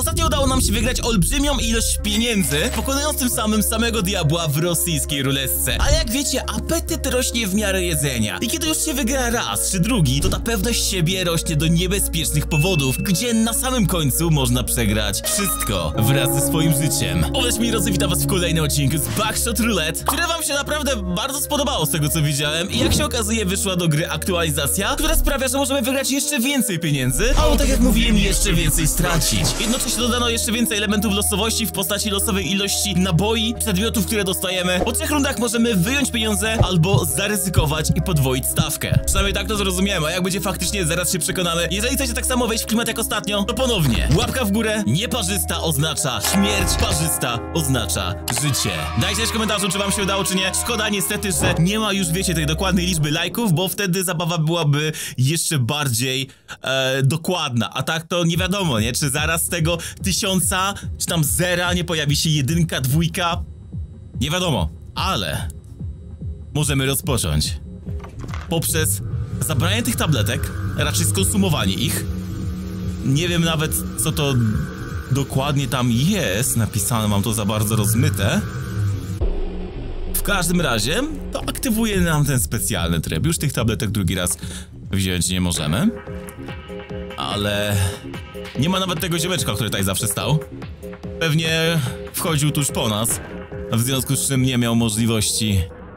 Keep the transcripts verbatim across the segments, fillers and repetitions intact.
Ostatnio udało nam się wygrać olbrzymią ilość pieniędzy, pokonując tym samym samego diabła w rosyjskiej ruletce. Ale jak wiecie, apetyt rośnie w miarę jedzenia. I kiedy już się wygra raz czy drugi, to ta pewność siebie rośnie do niebezpiecznych powodów, gdzie na samym końcu można przegrać wszystko wraz ze swoim życiem. Oleś mi drodzy, witam was w kolejnym odcinku z Buckshot Roulette, które wam się naprawdę bardzo spodobało z tego co widziałem. I jak się okazuje, wyszła do gry aktualizacja, która sprawia, że możemy wygrać jeszcze więcej pieniędzy, albo tak jak mówiłem, jeszcze więcej stracić. Jednocześnie dodano jeszcze więcej elementów losowości w postaci losowej ilości naboi, przedmiotów, które dostajemy. Po trzech rundach możemy wyjąć pieniądze albo zaryzykować i podwoić stawkę. Przynajmniej tak to zrozumiałem, a jak będzie faktycznie, zaraz się przekonamy. Jeżeli chcecie tak samo wejść w klimat jak ostatnio, to ponownie łapka w górę, nieparzysta oznacza śmierć, parzysta oznacza życie. Dajcie też w komentarzu, czy wam się udało, czy nie. Szkoda niestety, że nie ma już, wiecie, tej dokładnej liczby lajków, bo wtedy zabawa byłaby jeszcze bardziej e, dokładna. A tak to nie wiadomo, nie? Czy zaraz z tego tysiąca, czy tam zera nie pojawi się jedynka, dwójka? Nie wiadomo, ale możemy rozpocząć poprzez zabranie tych tabletek, raczej skonsumowanie ich. Nie wiem nawet, co to dokładnie tam jest napisane, mam to za bardzo rozmyte. W każdym razie to aktywuje nam ten specjalny tryb. Już tych tabletek drugi raz wziąć nie możemy. Ale nie ma nawet tego ziomeczka, który tutaj zawsze stał. Pewnie wchodził tuż po nas, w związku z czym nie miał możliwości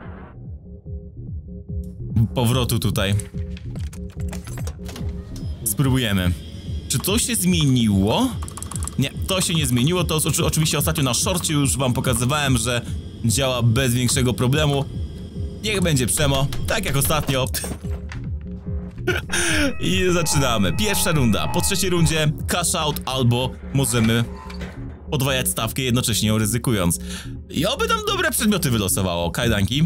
powrotu tutaj. Spróbujemy. Czy to się zmieniło? Nie, to się nie zmieniło. To oczy oczywiście ostatnio na szorcie już wam pokazywałem, że działa bez większego problemu. Niech będzie przemo, tak jak ostatnio. I zaczynamy. Pierwsza runda. Po trzeciej rundzie cash out, albo możemy podwajać stawkę, jednocześnie ją ryzykując. I oby nam dobre przedmioty wylosowało. Kajdanki.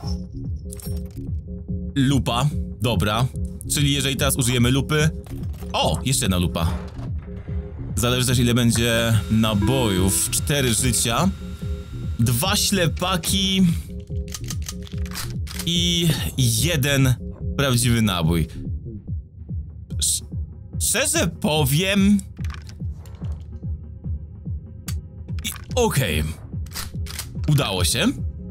Lupa. Dobra. Czyli jeżeli teraz użyjemy lupy... O! Jeszcze jedna lupa. Zależy też, ile będzie nabojów. Cztery życia. Dwa ślepaki. I jeden prawdziwy nabój. Sz Szczerze powiem... Okej. Okay. Udało się.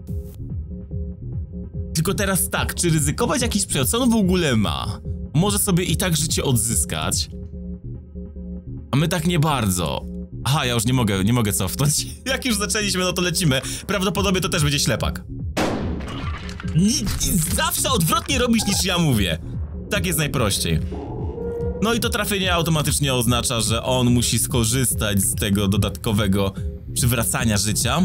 Tylko teraz tak, czy ryzykować jakiś przedmiot? Co on w ogóle ma? Może sobie i tak życie odzyskać. A my tak nie bardzo. Aha, ja już nie mogę, nie mogę cofnąć. Jak już zaczęliśmy, no to lecimy. Prawdopodobnie to też będzie ślepak. Ni zawsze odwrotnie robisz niż ja mówię. Tak jest najprościej. No i to trafienie automatycznie oznacza, że on musi skorzystać z tego dodatkowego przywracania życia.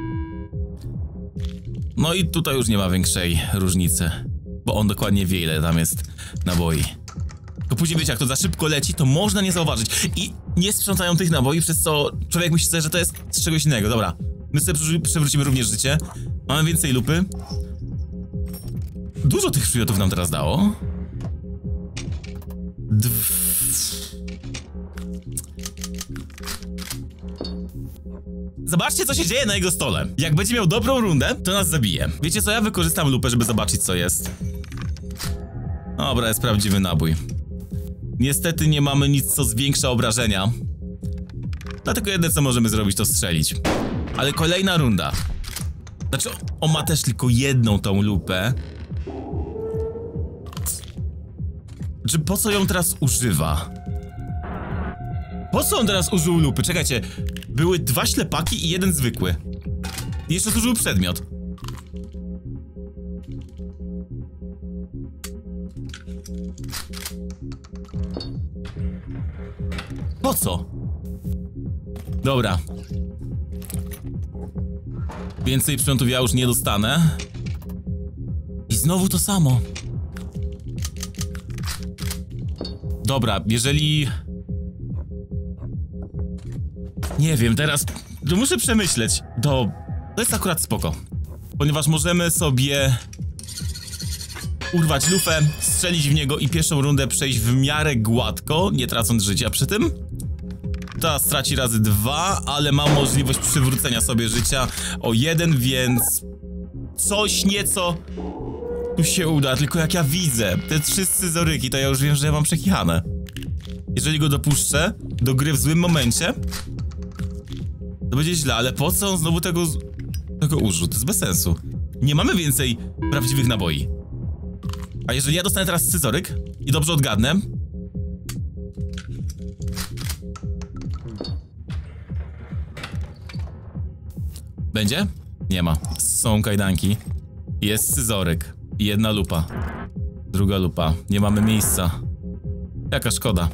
No i tutaj już nie ma większej różnicy, bo on dokładnie wie, ile tam jest naboi. To później wiecie, jak to za szybko leci, to można nie zauważyć. I nie sprzątają tych naboi, przez co człowiek myśli sobie, że to jest z czegoś innego. Dobra, my sobie przewrócimy również życie. Mamy więcej lupy. Dużo tych przedmiotów nam teraz dało. Dw... Zobaczcie, co się dzieje na jego stole. Jak będzie miał dobrą rundę, to nas zabije. Wiecie co, ja wykorzystam lupę, żeby zobaczyć, co jest. Dobra, jest prawdziwy nabój. Niestety nie mamy nic, co zwiększa obrażenia. Dlatego jedyne, co możemy zrobić, to strzelić. Ale kolejna runda. Znaczy, on ma też tylko jedną tą lupę. Czy po co ją teraz używa? Po co on teraz użył lupy? Czekajcie, były dwa ślepaki i jeden zwykły. I jeszcze zużył przedmiot. Po co? Dobra. Więcej przedmiotów ja już nie dostanę. I znowu to samo. Dobra, jeżeli... Nie wiem, teraz... To muszę przemyśleć. To... To jest akurat spoko. Ponieważ możemy sobie... urwać lufę, strzelić w niego i pierwszą rundę przejść w miarę gładko, nie tracąc życia przy tym. Teraz straci razy dwa, ale mam możliwość przywrócenia sobie życia o jeden, więc... Coś nieco... tu się uda, tylko jak ja widzę te trzy scyzoryki, to ja już wiem, że ja mam przekichane. Jeżeli go dopuszczę do gry w złym momencie, To będzie źle, ale po co on znowu tego, tego użył? To jest bez sensu. Nie mamy więcej prawdziwych naboi. A jeżeli ja dostanę teraz scyzoryk i dobrze odgadnę... Będzie? Nie ma. Są kajdanki. Jest scyzoryk. Jedna lupa. Druga lupa. Nie mamy miejsca. Jaka szkoda.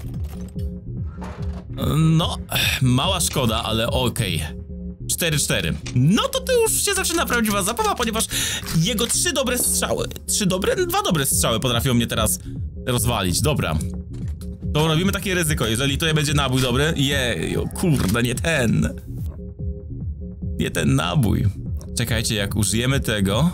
No, mała szkoda, ale okej. cztery cztery. No to to już się zaczyna prawdziwa zabawa, ponieważ jego trzy dobre strzały, trzy dobre, dwa dobre strzały potrafią mnie teraz rozwalić. Dobra. To robimy takie ryzyko, jeżeli to będzie nabój dobry. Jej, o kurde, nie ten. Nie ten nabój. Czekajcie, jak użyjemy tego...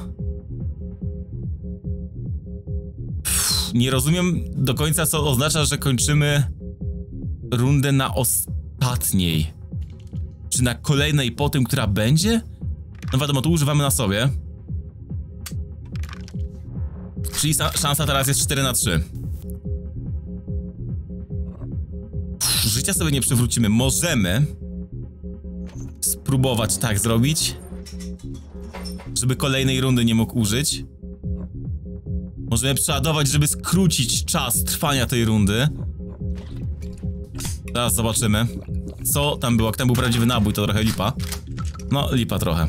Pff, nie rozumiem do końca, co oznacza, że kończymy rundę na ostatniej. Czy na kolejnej po tym, która będzie? No wiadomo, tu używamy na sobie. Czyli szansa teraz jest cztery na trzy. Pff, życia sobie nie przywrócimy. Możemy spróbować tak zrobić, żeby kolejnej rundy nie mógł użyć. Możemy przeładować, żeby skrócić czas trwania tej rundy. Teraz zobaczymy, co tam było. Jak tam był prawdziwy nabój, to trochę lipa. No, lipa trochę.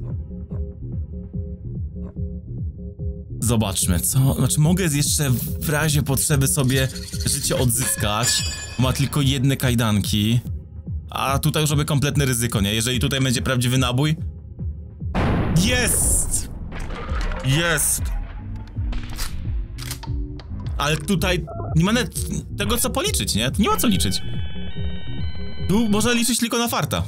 Zobaczmy, co... Znaczy, mogę jeszcze w razie potrzeby sobie życie odzyskać. Ma tylko jedne kajdanki. A tutaj już robię kompletne ryzyko, nie? Jeżeli tutaj będzie prawdziwy nabój... Jest! Jest! Ale tutaj nie ma nawet tego, co policzyć, nie? Tu nie ma co liczyć. Tu można liczyć tylko na farta.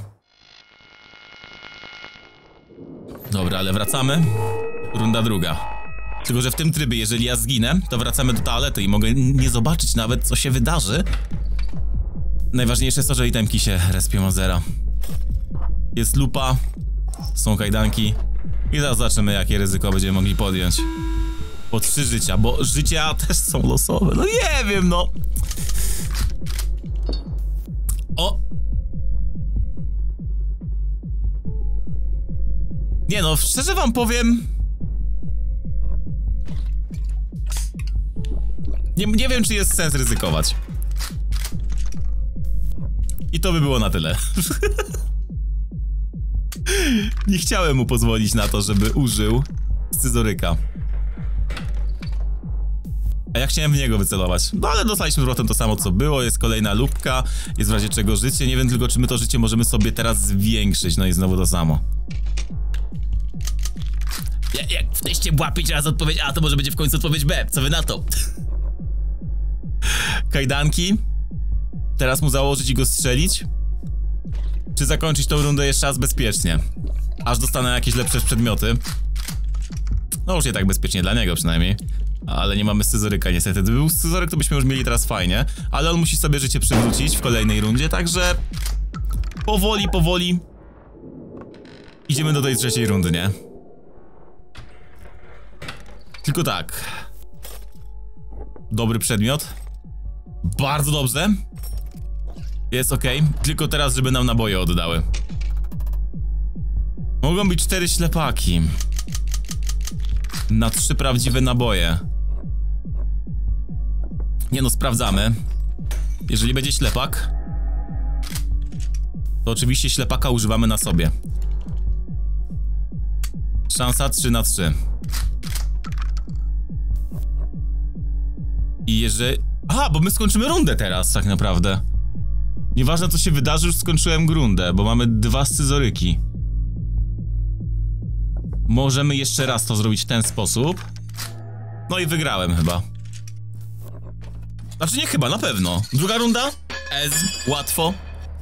Dobra, ale wracamy. Runda druga. Tylko że w tym trybie, jeżeli ja zginę, to wracamy do toalety i mogę nie zobaczyć nawet, co się wydarzy. Najważniejsze jest to, że itemki się respią od zera. Jest lupa. Są kajdanki. I teraz zobaczymy, jakie ryzyko będziemy mogli podjąć. Po trzy życia, bo życia też są losowe. No nie wiem, no. O! Nie no, szczerze wam powiem... Nie, nie wiem, czy jest sens ryzykować. I to by było na tyle. Nie chciałem mu pozwolić na to, żeby użył scyzoryka. A ja chciałem w niego wycelować. No ale dostaliśmy zwrotem to samo, co było. Jest kolejna lupka. Jest w razie czego życie. Nie wiem tylko, czy my to życie możemy sobie teraz zwiększyć. No i znowu to samo. Ja, jak w teście była pięć razy odpowiedź A, to może będzie w końcu odpowiedź B. Co wy na to? Kajdanki. Teraz mu założyć i go strzelić? Czy zakończyć tą rundę jeszcze raz bezpiecznie? Aż dostanę jakieś lepsze przedmioty. No już nie tak bezpiecznie dla niego przynajmniej. Ale nie mamy scyzoryka niestety. Gdyby był scyzoryk, to byśmy już mieli teraz fajnie. Ale on musi sobie życie przywrócić w kolejnej rundzie, także... Powoli, powoli... Idziemy do tej trzeciej rundy, nie? Tylko tak... Dobry przedmiot. Bardzo dobrze. Jest ok. Tylko teraz, żeby nam naboje oddały. Mogą być cztery ślepaki. Na trzy prawdziwe naboje. Nie no, sprawdzamy. Jeżeli będzie ślepak, to oczywiście ślepaka używamy na sobie. Szansa trzy na trzy. I jeżeli... Aha, bo my skończymy rundę teraz tak naprawdę. Nieważne co się wydarzy, już skończyłem rundę, bo mamy dwa scyzoryki. Możemy jeszcze raz to zrobić w ten sposób. No i wygrałem chyba. Znaczy nie chyba, na pewno. Druga runda? Ez, łatwo.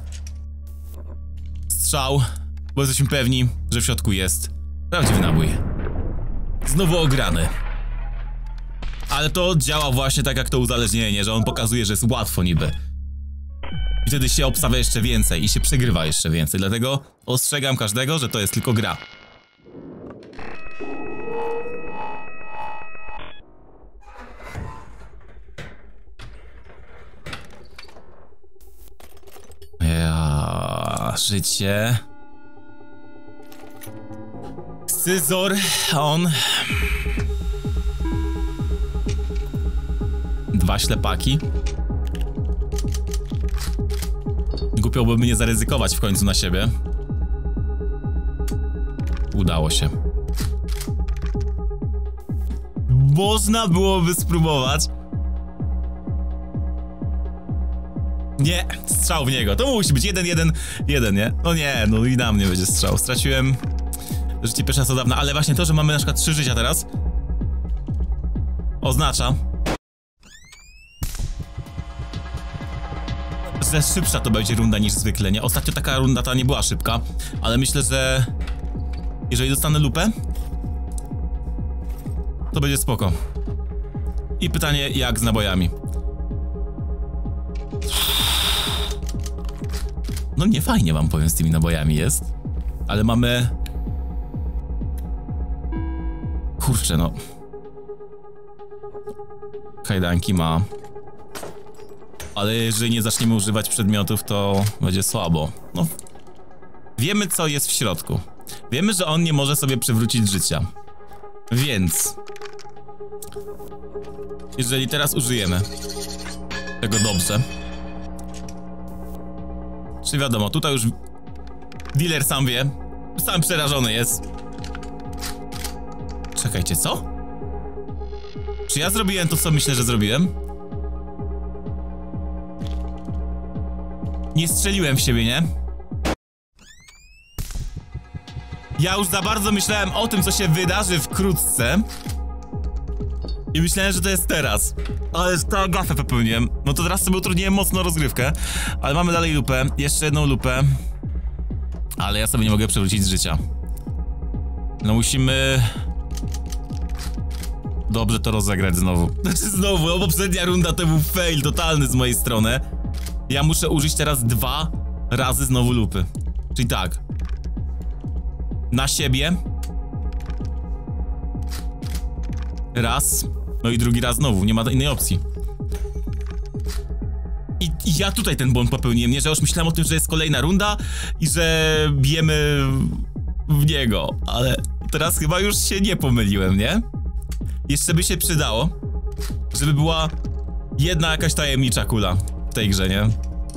Strzał, bo jesteśmy pewni, że w środku jest prawdziwy nabój. Znowu ograny. Ale to działa właśnie tak jak to uzależnienie, że on pokazuje, że jest łatwo niby. I wtedy się obstawia jeszcze więcej i się przegrywa jeszcze więcej. Dlatego ostrzegam każdego, że to jest tylko gra. Ja, życie. Scyzor, on... Dwa ślepaki. Głupio byłoby nie zaryzykować w końcu na siebie. Udało się. Można byłoby spróbować. Nie, strzał w niego. To musi być jeden, jeden, jeden, nie? No nie, no i na mnie będzie strzał. Straciłem życie pierwszy raz od dawna, ale właśnie to, że mamy na przykład trzy życia teraz, oznacza, że szybsza to będzie runda niż zwykle, nie? Ostatnio taka runda ta nie była szybka, ale myślę, że jeżeli dostanę lupę, to będzie spoko. I pytanie, jak z nabojami? No nie fajnie wam powiem z tymi nabojami jest, ale mamy... Kurczę, no... Kajdanki ma... Ale jeżeli nie zaczniemy używać przedmiotów, to będzie słabo. No... Wiemy, co jest w środku. Wiemy, że on nie może sobie przywrócić życia. Więc... Jeżeli teraz użyjemy tego dobrze... Czy wiadomo, tutaj już... Dealer sam wie. Sam przerażony jest. Czekajcie, co? Czy ja zrobiłem to, co myślę, że zrobiłem? Nie strzeliłem w siebie, nie? Ja już za bardzo myślałem o tym, co się wydarzy wkrótce. I myślałem, że to jest teraz. Ale ta gafę popełniłem. No to teraz sobie utrudniłem mocno rozgrywkę. Ale mamy dalej lupę. Jeszcze jedną lupę. Ale ja sobie nie mogę przewrócić z życia. No musimy... Dobrze to rozegrać znowu. Znaczy znowu, bo poprzednia runda to był fail totalny z mojej strony. Ja muszę użyć teraz dwa razy znowu lupy. Czyli tak. Na siebie. Raz. No i drugi raz znowu, nie ma innej opcji. I, I ja tutaj ten błąd popełniłem, nie? Że już myślałem o tym, że jest kolejna runda i że bijemy w niego, ale teraz chyba już się nie pomyliłem, nie? Jeszcze by się przydało, żeby była jedna jakaś tajemnicza kula w tej grze, nie?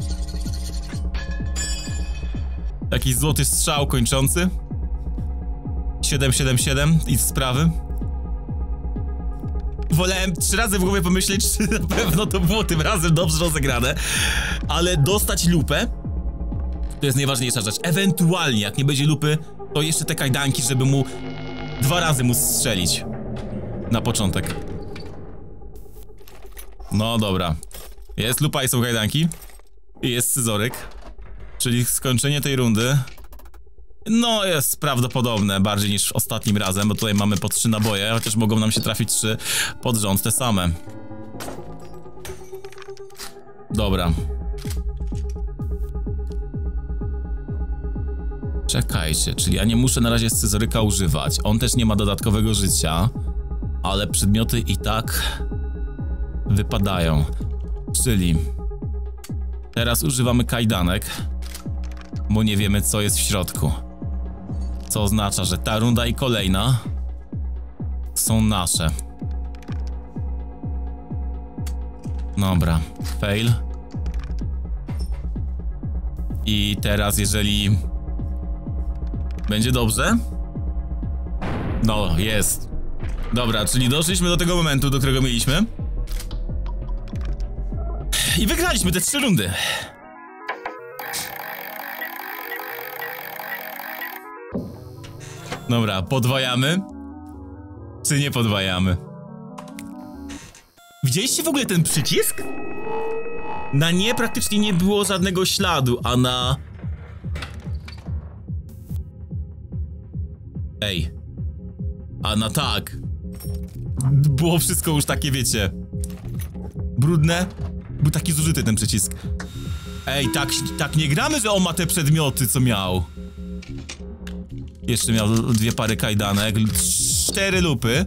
Jakiś złoty strzał kończący. siedem siedem siedem i sprawy. Wolałem trzy razy w głowie pomyśleć, czy na pewno to było tym razem dobrze rozegrane. Ale dostać lupę to jest najważniejsza rzecz. Ewentualnie, jak nie będzie lupy, to jeszcze te kajdanki, żeby mu dwa razy mu strzelić. Na początek. No dobra. Jest lupa i są kajdanki. I jest scyzoryk. Czyli skończenie tej rundy no jest prawdopodobne, bardziej niż ostatnim razem, bo tutaj mamy po trzy naboje, chociaż mogą nam się trafić trzy pod rząd, te same. Dobra. Czekajcie, czyli ja nie muszę na razie scyzoryka używać, on też nie ma dodatkowego życia, ale przedmioty i tak wypadają. Czyli teraz używamy kajdanek, bo nie wiemy, co jest w środku. Co oznacza, że ta runda i kolejna są nasze. Dobra, fail. I teraz, jeżeli będzie dobrze? No, jest. Dobra, czyli doszliśmy do tego momentu, do którego mieliśmy. I wygraliśmy te trzy rundy. Dobra, podwajamy? Czy nie podwajamy? Widzieliście w ogóle ten przycisk? Na nie praktycznie nie było żadnego śladu, a na... Ej. A na tak. Było wszystko już takie, wiecie... brudne. Był taki zużyty ten przycisk. Ej, tak, tak nie gramy, że on ma te przedmioty, co miał. Jeszcze miał dwie pary kajdanek, cztery lupy.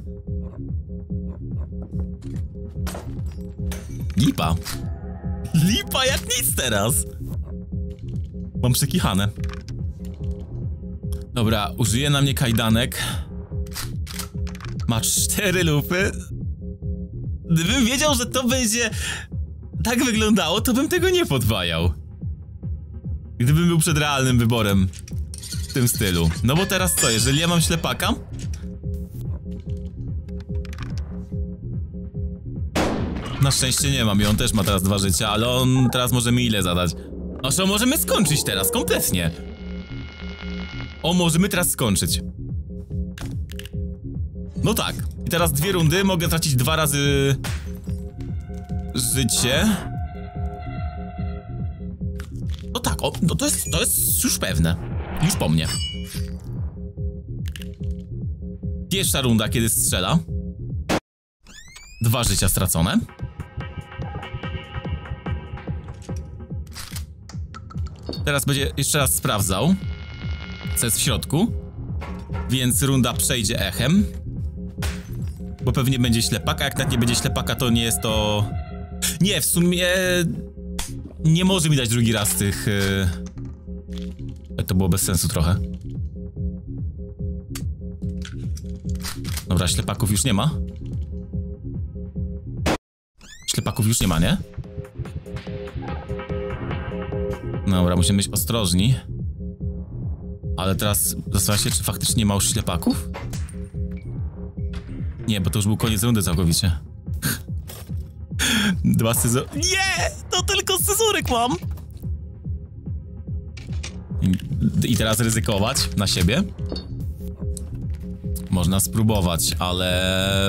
Lipa. Lipa jak nic teraz. Mam przekichane. Dobra, użyję na mnie kajdanek. Ma cztery lupy. Gdybym wiedział, że to będzie tak wyglądało, to bym tego nie podwajał. Gdybym był przed realnym wyborem w tym stylu. No bo teraz co, jeżeli ja mam ślepaka? Na szczęście nie mam i on też ma teraz dwa życia, ale on teraz może mi ile zadać? O, co możemy skończyć teraz, kompletnie. O, możemy teraz skończyć. No tak. I teraz dwie rundy, mogę tracić dwa razy życie. No tak, o, no to jest, to jest już pewne. Już po mnie. Pierwsza runda, kiedy strzela. Dwa życia stracone. Teraz będzie jeszcze raz sprawdzał, co jest w środku. Więc runda przejdzie echem. Bo pewnie będzie ślepaka, jak tak nie będzie ślepaka, to nie jest to... Nie, w sumie... Nie może mi dać drugi raz tych... Yy... To było bez sensu trochę. Dobra, ślepaków już nie ma. Ślepaków już nie ma, nie? Dobra, musimy być ostrożni. Ale teraz zastanawiam się, czy faktycznie nie ma już ślepaków? Nie, bo to już był koniec rundy całkowicie. Dwa scyzory... Nie! To tylko scyzoryk mam! I, I teraz ryzykować na siebie? Można spróbować, ale...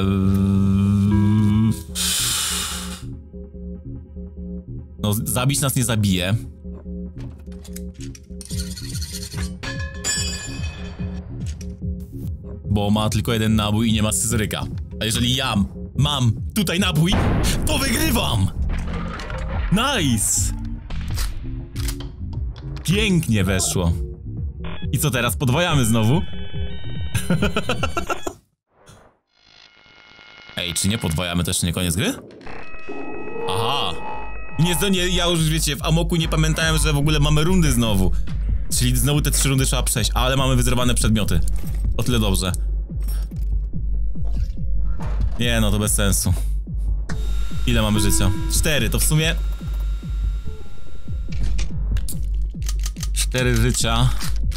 No, zabić nas nie zabije. Bo ma tylko jeden nabój i nie ma scyzoryka. A jeżeli ja mam tutaj nabój, to wygrywam! Nice! Pięknie weszło. I co teraz? Podwajamy znowu? Ej, czy nie podwajamy też nie koniec gry? Aha! Nie, to nie, ja już wiecie, w Amoku nie pamiętałem, że w ogóle mamy rundy znowu. Czyli znowu te trzy rundy trzeba przejść, ale mamy wyzerowane przedmioty. O tyle dobrze. Nie no, to bez sensu. Ile mamy życia? Cztery, to w sumie... Cztery życia.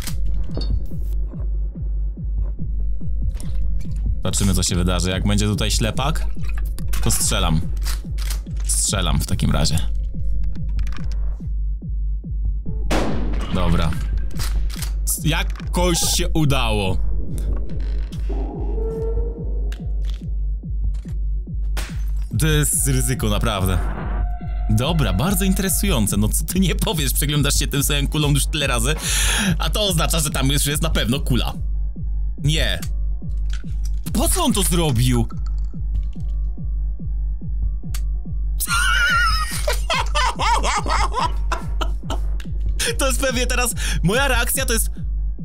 Zobaczymy, co się wydarzy. Jak będzie tutaj ślepak, to strzelam. Strzelam w takim razie. Dobra. Jakoś się udało. To jest ryzyko, naprawdę. Dobra, bardzo interesujące. No co ty nie powiesz, przeglądasz się tym samym kulą już tyle razy, a to oznacza, że tam już jest na pewno kula. Nie. Po co on to zrobił? To jest pewnie teraz... Moja reakcja to jest...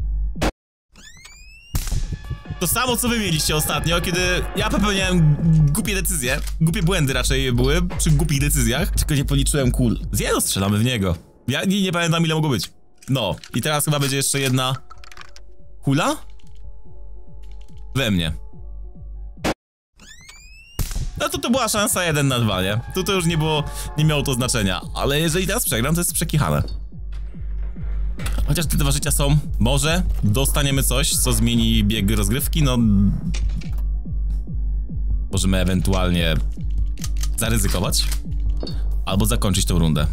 To samo, co wy mieliście ostatnio, kiedy ja popełniałem głupie decyzje. Głupie błędy raczej były przy głupich decyzjach. Tylko nie policzyłem kul. Z jedno strzelamy w niego. Ja nie, nie pamiętam, ile mogło być. No, i teraz chyba będzie jeszcze jedna... Kula? We mnie. No to to była szansa jeden na dwa, nie? Tu to już nie było... Nie miało to znaczenia. Ale jeżeli teraz przegram, to jest przekichane. Chociaż te dwa życia są, może dostaniemy coś, co zmieni bieg rozgrywki, no... Możemy ewentualnie zaryzykować. Albo zakończyć tą rundę.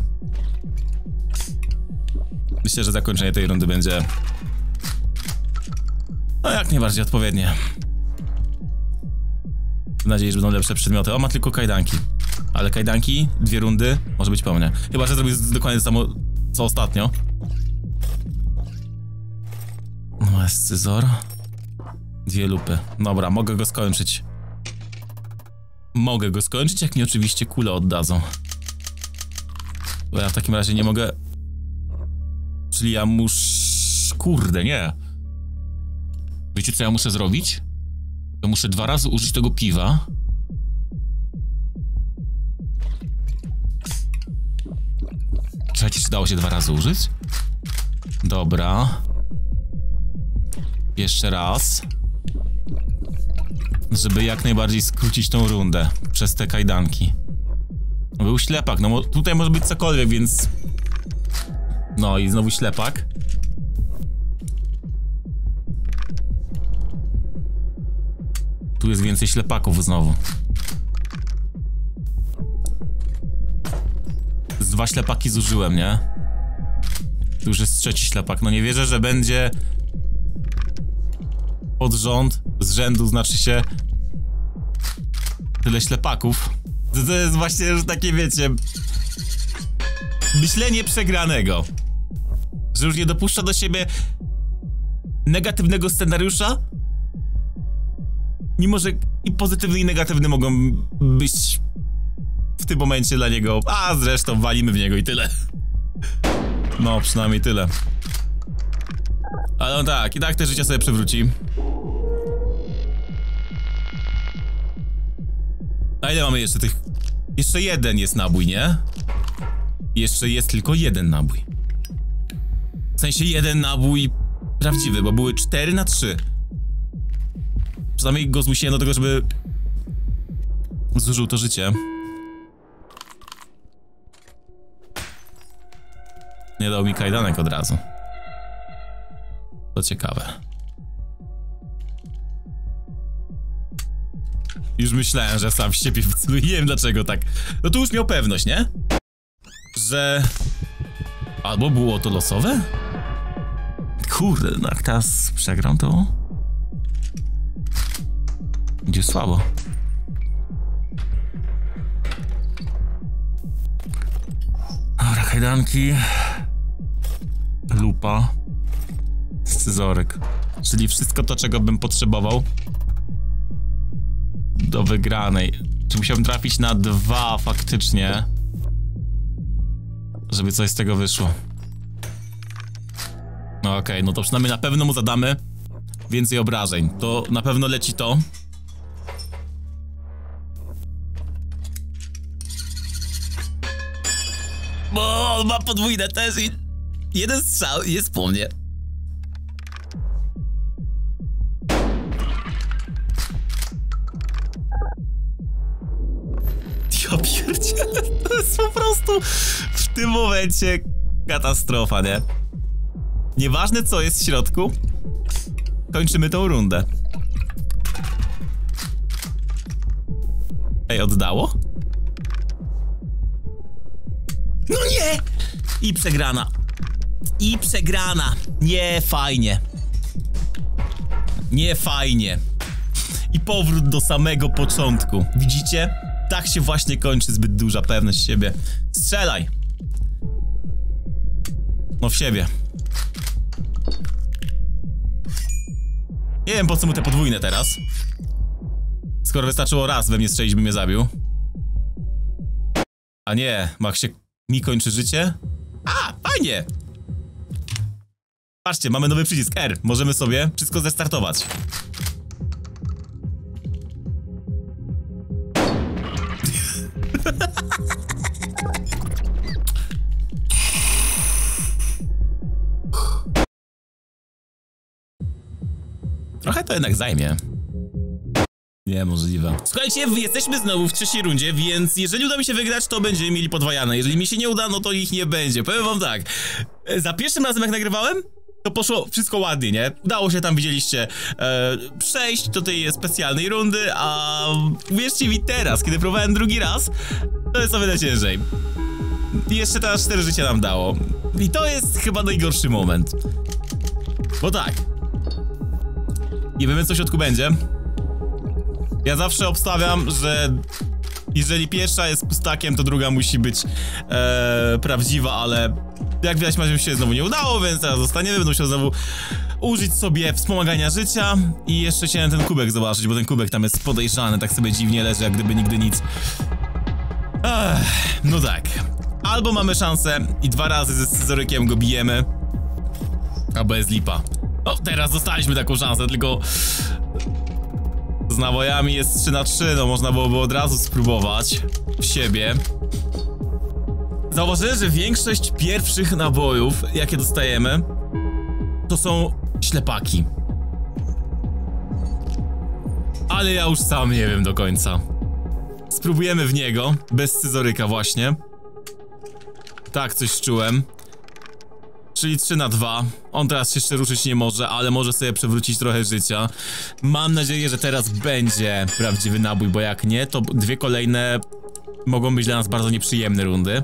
Myślę, że zakończenie tej rundy będzie... No jak najbardziej odpowiednie. Mam nadzieję, że będą lepsze przedmioty. O, ma tylko kajdanki. Ale kajdanki, dwie rundy, może być po mnie. Chyba, że zrobił dokładnie to samo, co ostatnio. No jest scyzor. Dwie lupy. Dobra, mogę go skończyć. Mogę go skończyć, jak mi oczywiście kule oddadzą. Bo ja w takim razie nie mogę... Czyli ja muszę... Kurde, nie. Wiecie, co ja muszę zrobić? To muszę dwa razy użyć tego piwa. Czekajcie, czy dało się dwa razy użyć? Dobra. Jeszcze raz. żeby jak najbardziej skrócić tą rundę przez te kajdanki. Był ślepak, no tutaj może być cokolwiek, więc... No i znowu ślepak. Tu jest więcej ślepaków znowu. Z dwa ślepaki zużyłem, nie? Tu już jest trzeci ślepak. No nie wierzę, że będzie... Pod rząd, z rzędu znaczy się... Tyle ślepaków. To, to jest właśnie już takie, wiecie... Myślenie przegranego. Że już nie dopuszcza do siebie... negatywnego scenariusza. Mimo, że i pozytywny, i negatywny mogą być... w tym momencie dla niego... A zresztą walimy w niego i tyle. No, przynajmniej tyle. Ale no tak, i tak te życie sobie przewróci. A ile mamy jeszcze tych... Jeszcze jeden jest nabój, nie? Jeszcze jest tylko jeden nabój. W sensie jeden nabój prawdziwy, bo były cztery na trzy. Przynajmniej go zmusiłem do tego, żeby... zużył to życie. Nie dał mi kajdanek od razu. To ciekawe. Już myślałem, że sam w siebie wceluję. Nie wiem dlaczego tak. No tu już miał pewność, nie? Że... Albo było to losowe? Kurde, no jak teraz przegram to... Będzie słabo. Dobra, kajdanki. Lupa. Scyzoryk. Czyli wszystko to, czego bym potrzebował do wygranej. Czy musiałbym trafić na dwa faktycznie, żeby coś z tego wyszło. No okej, okay, no to przynajmniej na pewno mu zadamy więcej obrażeń. To na pewno leci to. Bo on ma podwójne też i jeden strzał jest po mnie. Ja pierdzielę, to jest po prostu w tym momencie katastrofa, nie? Nieważne co jest w środku, kończymy tą rundę. Ej, oddało? No nie! I przegrana. I przegrana. Nie fajnie. Nie fajnie. I powrót do samego początku. Widzicie? Tak się właśnie kończy zbyt duża pewność siebie. Strzelaj. No w siebie. Nie wiem po co mu te podwójne teraz. Skoro wystarczyło raz we mnie strzelić, by mnie zabił. A nie, Mach się... Mi kończy życie? A, fajnie! Patrzcie, mamy nowy przycisk R. Możemy sobie wszystko zestartować. Trochę to jednak zajmie. Niemożliwe. Słuchajcie, jesteśmy znowu w trzeciej rundzie, więc jeżeli uda mi się wygrać, to będziemy mieli podwajane. Jeżeli mi się nie uda, no to ich nie będzie. Powiem wam tak, za pierwszym razem jak nagrywałem, to poszło wszystko ładnie, nie? Udało się tam, widzieliście, e, przejść do tej specjalnej rundy, a wierzcie mi teraz, kiedy próbowałem drugi raz, to jest o wiele ciężej. I jeszcze teraz cztery życia nam dało. I to jest chyba najgorszy moment. Bo tak. Nie wiemy, co w środku będzie. Ja zawsze obstawiam, że jeżeli pierwsza jest pustakiem, to druga musi być e, prawdziwa, ale jak widać, mi się znowu nie udało, więc teraz zostaniemy. Będę musiał znowu użyć sobie wspomagania życia i jeszcze chciałem ten kubek zobaczyć, bo ten kubek tam jest podejrzany, tak sobie dziwnie leży, jak gdyby nigdy nic. Ech, no tak. Albo mamy szansę i dwa razy ze scyzorykiem go bijemy, albo jest lipa. No teraz dostaliśmy taką szansę, tylko... Z nabojami jest trzy na trzy, no można byłoby od razu spróbować w siebie. Zauważyłem, że większość pierwszych nabojów, jakie dostajemy, to są ślepaki. Ale ja już sam nie wiem do końca. Spróbujemy w niego, bez scyzoryka właśnie. Tak, coś czułem. Czyli trzy na dwa. On teraz się jeszcze ruszyć nie może, ale może sobie przewrócić trochę życia. Mam nadzieję, że teraz będzie prawdziwy nabój, bo jak nie, to dwie kolejne mogą być dla nas bardzo nieprzyjemne rundy.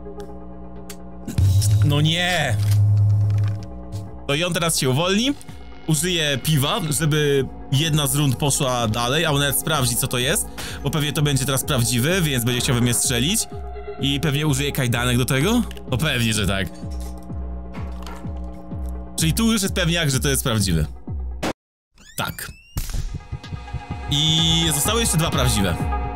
No nie! To i on teraz się uwolni, użyje piwa, żeby jedna z rund poszła dalej, a on nawet sprawdzi, co to jest, bo pewnie to będzie teraz prawdziwy, więc będzie chciał we mnie strzelić. I pewnie użyje kajdanek do tego? No pewnie, że tak. Czyli tu już jest pewniak, że to jest prawdziwy. Tak. I zostały jeszcze dwa prawdziwe.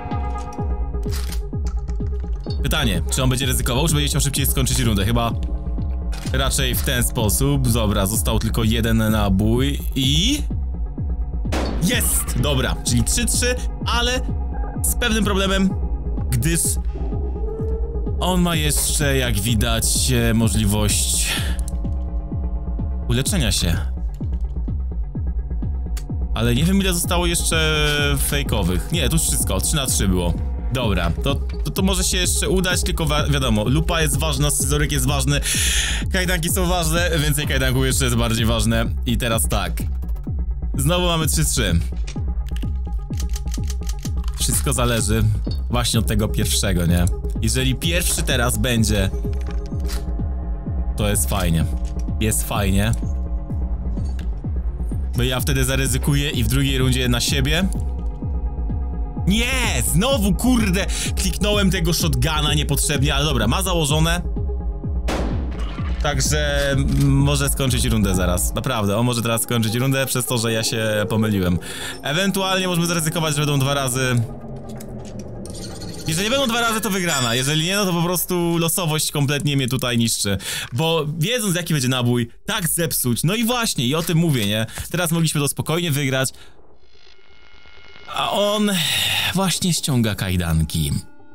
Pytanie, czy on będzie ryzykował, czy będzie chciał szybciej skończyć rundę? Chyba raczej w ten sposób. Dobra, został tylko jeden nabój i... Jest! Dobra, czyli trzy trzy, ale z pewnym problemem, gdyż on ma jeszcze, jak widać, możliwość uleczenia się. Ale nie wiem, ile zostało jeszcze fejkowych. Nie, tu już wszystko, trzy na trzy było. Dobra, to, to, to może się jeszcze udać, tylko wi wiadomo, lupa jest ważna, scyzoryk jest ważny, kajdanki są ważne, więcej kajdanków jeszcze jest bardziej ważne. I teraz tak. Znowu mamy trzy trzy. Wszystko zależy właśnie od tego pierwszego, nie? Jeżeli pierwszy teraz będzie, to jest fajnie. Jest fajnie. Bo ja wtedy zaryzykuję i w drugiej rundzie na siebie. Nie! Znowu, kurde! Kliknąłem tego shotguna niepotrzebnie, ale dobra, ma założone. Także może skończyć rundę zaraz. Naprawdę, on może teraz skończyć rundę przez to, że ja się pomyliłem. Ewentualnie możemy zaryzykować, że będą dwa razy. Jeżeli będą dwa razy, to wygrana. Jeżeli nie, no to po prostu losowość kompletnie mnie tutaj niszczy. Bo wiedząc, jaki będzie nabój, tak zepsuć. No i właśnie, i o tym mówię, nie? Teraz mogliśmy to spokojnie wygrać. A on właśnie ściąga kajdanki.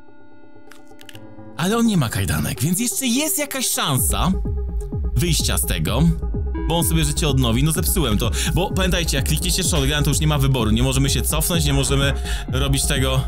Ale on nie ma kajdanek, więc jeszcze jest jakaś szansa wyjścia z tego, bo on sobie życie odnowi. No zepsułem to, bo pamiętajcie, jak klikniecie shotgun, to już nie ma wyboru. Nie możemy się cofnąć, nie możemy robić tego.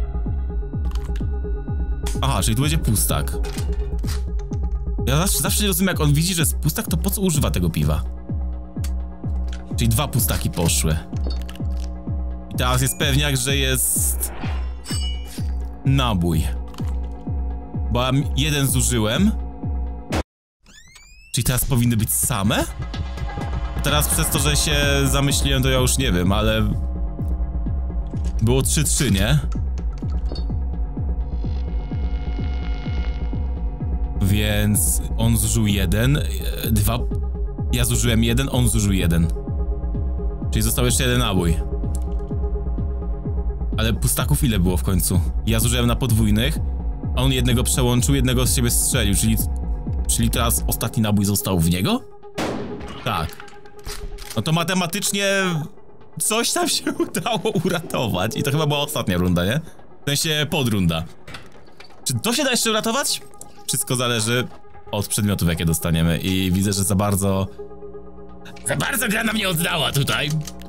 Aha, czyli tu będzie pustak. Ja zawsze, zawsze nie rozumiem, jak on widzi, że jest pustak, to po co używa tego piwa? Czyli dwa pustaki poszły. I teraz jest pewniak, że jest nabój. Bo ja jeden zużyłem. Czyli teraz powinny być same? Teraz przez to, że się zamyśliłem, to ja już nie wiem, ale... Było trzy trzy, nie? Więc on zużył jeden, dwa... Ja zużyłem jeden, on zużył jeden. Czyli został jeszcze jeden nabój. Ale pustaków ile było w końcu? Ja zużyłem na podwójnych, a on jednego przełączył, jednego z siebie strzelił, czyli... Czyli teraz ostatni nabój został w niego? Tak. No to matematycznie... Coś tam się udało uratować. I to chyba była ostatnia runda, nie? W sensie podrunda. Czy to się da jeszcze uratować? Wszystko zależy od przedmiotów, jakie dostaniemy. I widzę, że za bardzo... Za bardzo gra nam nie oddała tutaj.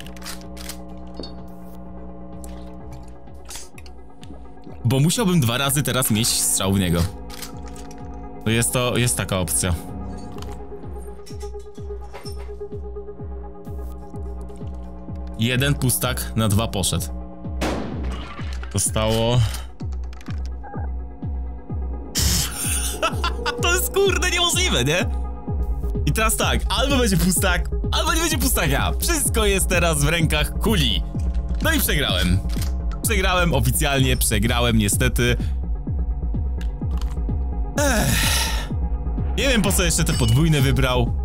Bo musiałbym dwa razy teraz mieć strzał w niego. To jest to, jest taka opcja. Jeden pustak na dwa poszedł. Zostało... To jest kurde niemożliwe, nie? I teraz tak, albo będzie pustak, albo nie będzie pustaka. Wszystko jest teraz w rękach kuli. No i przegrałem. Przegrałem oficjalnie, przegrałem niestety. Ech. Nie wiem, po co jeszcze te podwójne wybrał.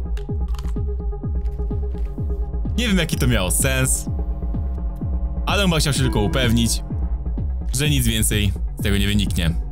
Nie wiem, jaki to miało sens. Ale on chciał się tylko upewnić, że nic więcej z tego nie wyniknie.